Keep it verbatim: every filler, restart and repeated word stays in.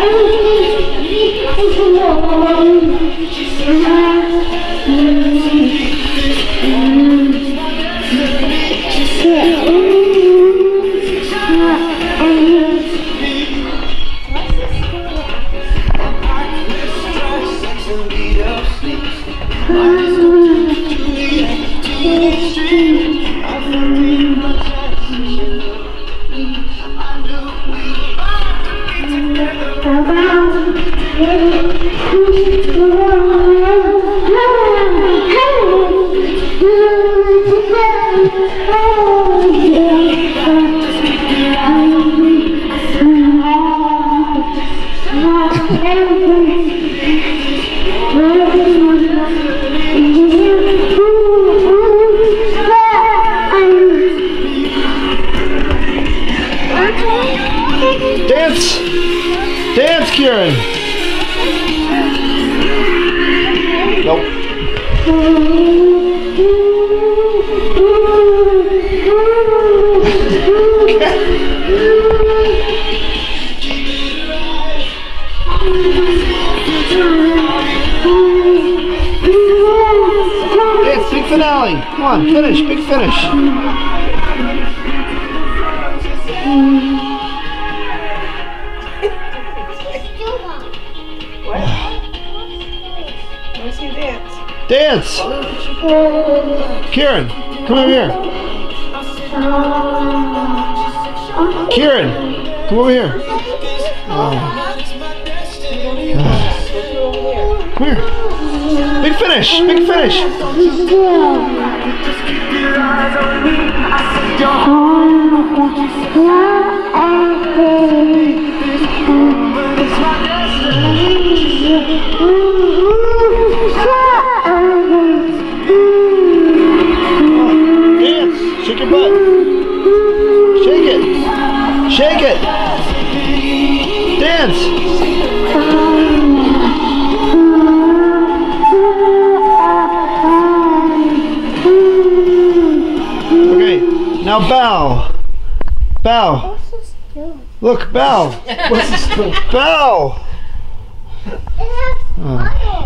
Dance! Dance, Kieran! Nope. Dance, big finale! Come on, finish, big finish! Dance! Kieran, come over here. Kieran, come over here. Oh. Come here. Big finish, big finish. Shake your butt. Shake it. Shake it. Dance. Okay, now bow. Bow. Look, bow. What's this? Bow. Oh.